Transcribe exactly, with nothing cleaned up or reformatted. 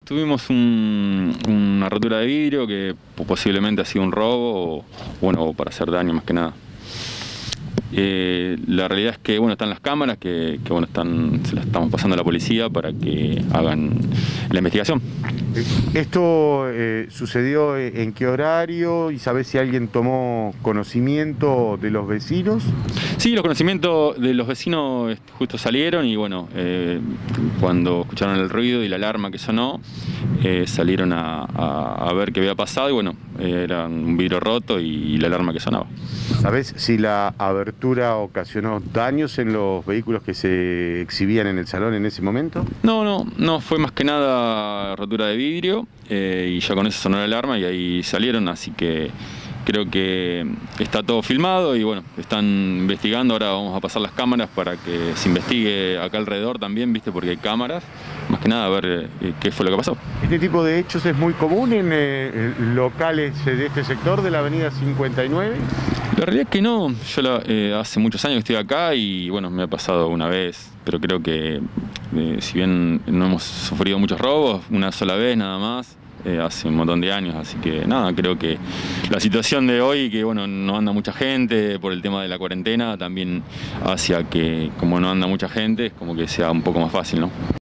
tuvimos un, una rotura de vidrio que posiblemente ha sido un robo o, bueno, o para hacer daño más que nada. Eh, la realidad es que bueno, están las cámaras que, que bueno, están, se las estamos pasando a la policía para que hagan la investigación. ¿Esto eh, sucedió en qué horario? ¿Y sabés si alguien tomó conocimiento de los vecinos? Sí, los conocimientos de los vecinos justo salieron y bueno, eh, cuando escucharon el ruido y la alarma que sonó, eh, salieron a, a, a ver qué había pasado y bueno, eh, era un vidrio roto y la alarma que sonaba. ¿Sabés si la abertura ocasionó daños en los vehículos que se exhibían en el salón en ese momento? No, no, no, fue más que nada rotura de vidrio eh, y ya con eso sonó la alarma y ahí salieron, así que creo que está todo filmado y bueno, están investigando. Ahora vamos a pasar las cámaras para que se investigue acá alrededor también, viste, porque hay cámaras. Más que nada a ver eh, qué fue lo que pasó. ¿Este tipo de hechos es muy común en eh, locales de este sector de la avenida cincuenta y nueve? La realidad es que no. Yo la, eh, hace muchos años que estoy acá y bueno, me ha pasado una vez, pero creo que eh, si bien no hemos sufrido muchos robos, una sola vez nada más, eh, hace un montón de años, así que nada, creo que la situación de hoy, que bueno, no anda mucha gente por el tema de la cuarentena, también hacia que como no anda mucha gente, es como que sea un poco más fácil, ¿no?